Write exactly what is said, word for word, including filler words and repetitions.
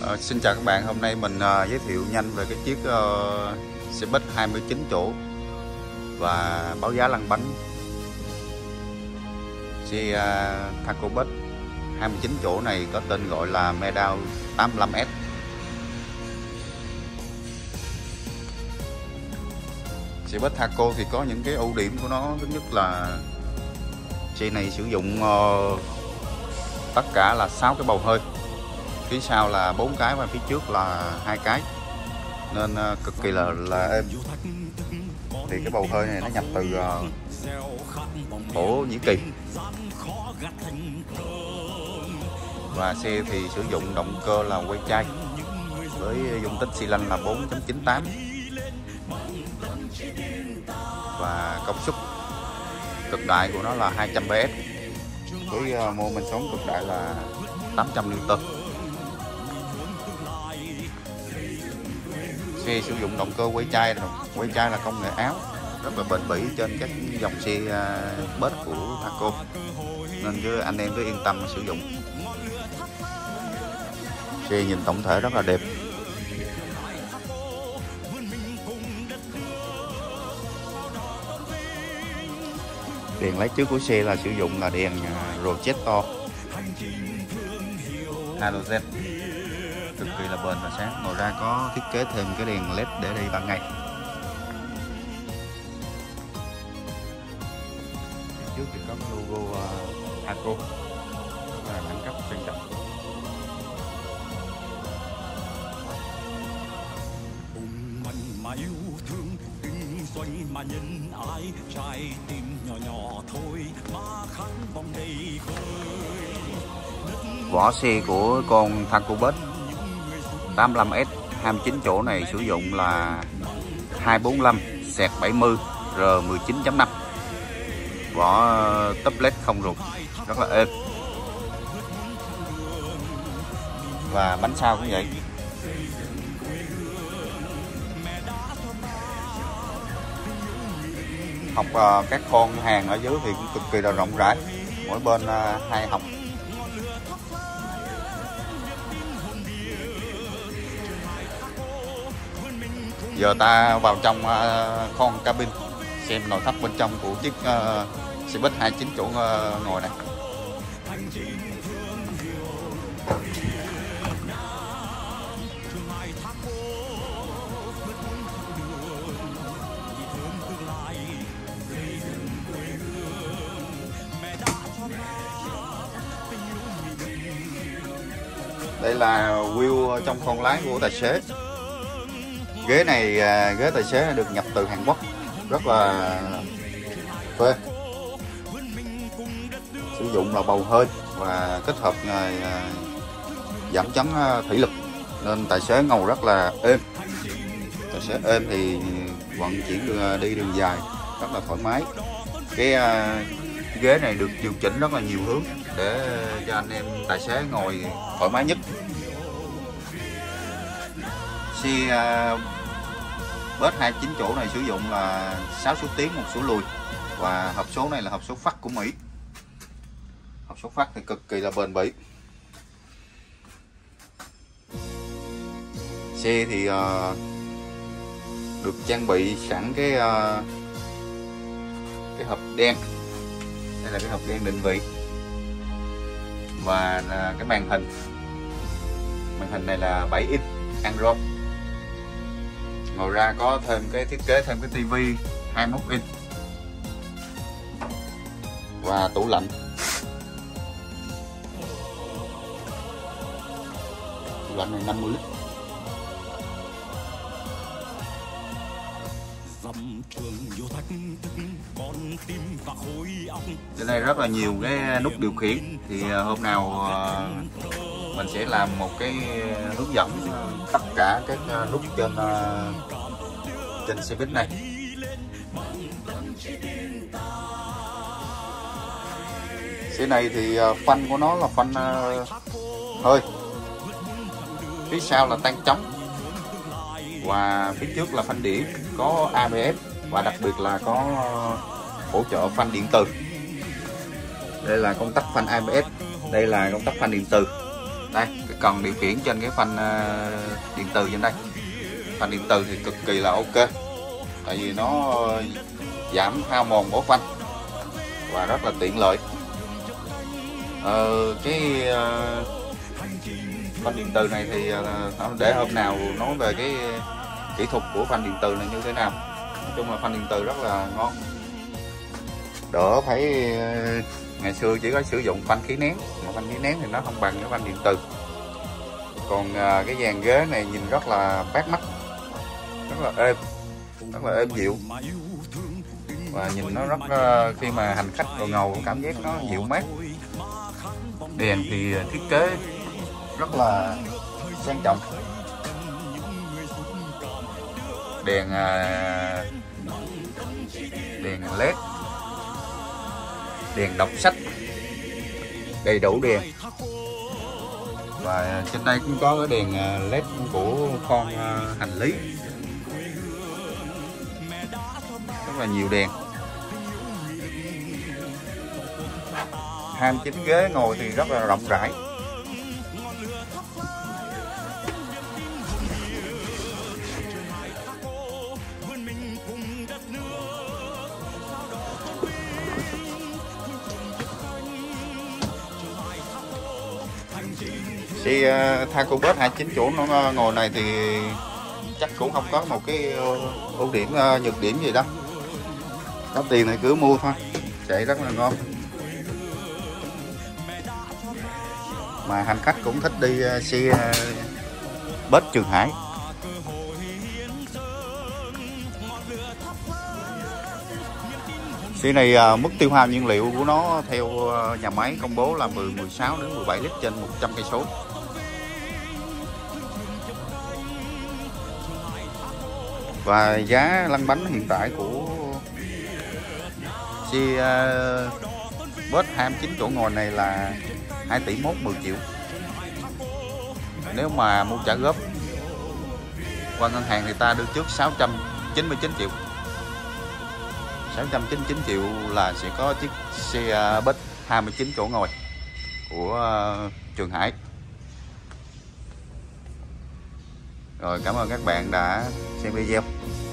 À, xin chào các bạn, hôm nay mình uh, giới thiệu nhanh về cái chiếc uh, xe buýt hai mươi chín chỗ và báo giá lăn bánh xe uh, Thaco Bus hai mươi chín chỗ này có tên gọi là Medal tám mươi lăm S. Xe buýt Thaco thì có những cái ưu điểm của nó. Thứ nhất là xe này sử dụng uh, tất cả là sáu cái bầu hơi, phía sau là bốn cái và phía trước là hai cái, nên uh, cực kỳ là là êm. Thì cái bầu hơi này nó nhập từ uh, Thổ Nhĩ Kỳ, và xe thì sử dụng động cơ là quay chai với dung tích xi lanh là bốn chấm chín tám và công suất cực đại của nó là hai trăm pê ét với uh, mô men xoắn cực đại là tám trăm Newton. Xe sử dụng động cơ quay chai, quay chai là công nghệ Áo, rất là bền bỉ trên các dòng xe uh, bus của Thaco, nên cứ anh em cứ yên tâm sử dụng. Xe nhìn tổng thể rất là đẹp. Đèn lái trước của xe là sử dụng là đèn projector halogen, cực kỳ là bền và sáng. Ngoài ra có thiết kế thêm cái đèn led để đi ban ngày. Trước thì có cái logo uh, Thaco, rất là đẳng cấp sang trọng. Mà yêu thương kinh doanh mà nhân ái, trái tim nhỏ nhỏ thôi mà khát vọng đầy khơi. Vỏ xe của con Thaco Bus tám mươi lăm S hai mươi chín chỗ này sử dụng là hai bốn lăm bảy mươi R mười chín chấm năm. Vỏ tubeless không rụt, rất là êm. Và bánh sau cũng vậy. Học uh, các con hàng ở dưới thì cũng cực kỳ là rộng rãi, mỗi bên uh, hai học. Giờ ta vào trong uh, khoang cabin xem nội thất bên trong của chiếc uh, xe buýt hai mươi chín chỗ uh, ngồi này. Đây là wheel trong khoang lái của tài xế. Ghế này, ghế tài xế được nhập từ Hàn Quốc, rất là phê. Sử dụng là bầu hơi và kết hợp giảm chấn thủy lực nên tài xế ngồi rất là êm. Tài xế êm thì vận chuyển đường, đi đường dài rất là thoải mái. Cái ghế này được điều chỉnh rất là nhiều hướng để cho anh em tài xế ngồi thoải mái nhất. Xe uh, bus hai mươi chín chỗ này sử dụng là sáu số tiến một số lùi, và hộp số này là hộp số phát của Mỹ. Hộp số phát thì cực kỳ là bền bỉ. Xe thì uh, được trang bị sẵn cái uh, cái hộp đen. Đây là cái hộp đen định vị và cái màn hình. Màn hình này là bảy inch Android. Ngoài ra có thêm cái thiết kế thêm cái tivi hai mươi mốt inch và tủ lạnh. Tủ lạnh này năm mươi lít. Trên đây rất là nhiều cái nút điều khiển, thì hôm nào mình sẽ làm một cái hướng dẫn tất cả các nút trên trên xe buýt này. Xe này thì phanh của nó là phanh hơi, phía sau là tang chống và phía trước là phanh đĩa có a bê ét, và đặc biệt là có hỗ trợ phanh điện từ. Đây là công tắc phanh a bê ét, đây là công tắc phanh điện từ. Đây, cái cần điều khiển trên cái phanh uh, điện từ trên đây. Phanh điện từ thì cực kỳ là ok, tại vì nó giảm hao mòn của phanh và rất là tiện lợi. Ờ, cái uh, phanh điện từ này thì uh, để hôm nào nói về cái kỹ thuật của phanh điện từ này như thế nào. Nói chung là phanh điện từ rất là ngon, đỡ phải uh, ngày xưa chỉ có sử dụng phanh khí nén, mà phanh khí nén thì nó không bằng cái phanh điện từ. Còn uh, cái dàn ghế này nhìn rất là bắt mắt, rất là êm, rất là êm dịu, và nhìn nó rất uh, khi mà hành khách ngồi ngồi cảm giác nó dịu mát. Đèn thì thiết kế rất là sang trọng, đèn uh, đèn led, đèn đọc sách, đầy đủ đèn. Và trên đây cũng có cái đèn led của con hành lý, rất là nhiều đèn. hai mươi chín ghế ngồi thì rất là rộng rãi. Xe uh, Thaco Bus hai mươi chín chỗ nó ngồi này thì chắc cũng không có một cái ưu điểm uh, nhược điểm gì đâu. Có tiền thì cứ mua thôi, chạy rất là ngon. Mà hành khách cũng thích đi uh, xe uh, Bus Trường Hải. Xe này uh, mức tiêu hao nhiên liệu của nó theo uh, nhà máy công bố là mười, mười sáu đến mười bảy lít trên một trăm cây số. Và giá lăn bánh hiện tại của xe uh, Bus hai mươi chín chỗ ngồi này là hai tỷ mốt mười triệu. Nếu mà mua trả góp qua ngân hàng thì ta đưa trước sáu trăm chín mươi chín triệu. sáu trăm chín mươi chín triệu là sẽ có chiếc xe Bus hai mươi chín chỗ ngồi của uh, Trường Hải. Rồi, cảm ơn các bạn đã xem video.